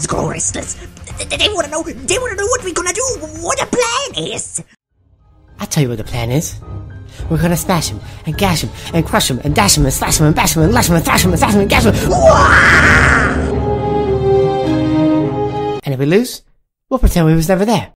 let's go restless. They wanna know what we're gonna do, what the plan is. I'll tell you what the plan is. We're gonna smash him, and gash him, and crush him, and dash him, and slash him, and bash him, and lash him, and thrash him, and sash him, and gash him. And if we lose, we'll pretend we was never there.